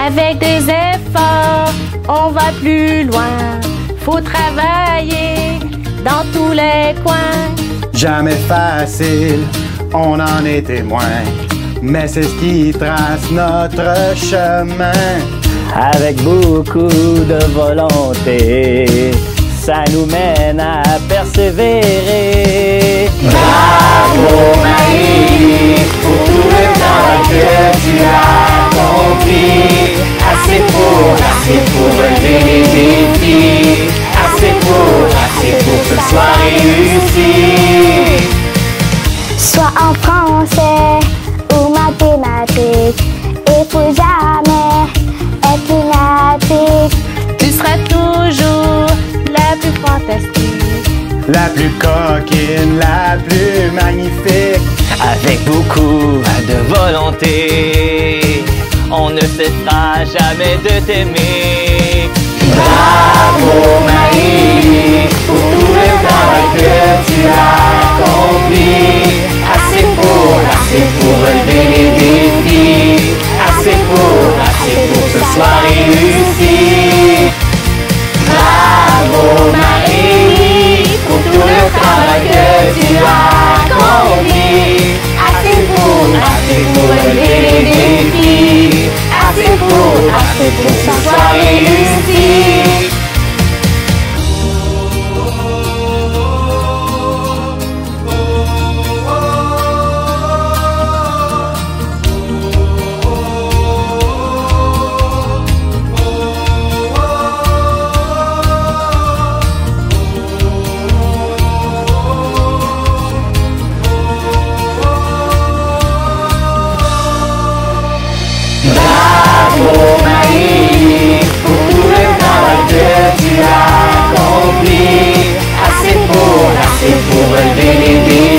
Avec des efforts, on va plus loin. Faut travailler dans tous les coins. Jamais facile, on en est témoin, mais c'est ce qui trace notre chemin. Avec beaucoup de volonté, ça nous mène à persévérer. Bravo Marie, pour tout le travail que tu as accompli. Assez pour relever les défis. Assez pour que ce soit réussi. Soit en français ou mathématiques, il faut jamais être lunatique. Tu seras toujours la plus fantastique, La plus coquine, la plus magnifique. Avec beaucoup de volonté, on ne cessera jamais de t'aimer. Bravo Marie, pour tout le travail que tu as accompli. Assez pour relever les défis. Assez pour que ce soit réussi. Bravo Marie, pour tout le travail que tu as accompli. Assez pour relever les défis. Assez pour que ce soit réussi. Bravo Marie, pour tout le travail que tu as accompli. Assez pour relever les défis.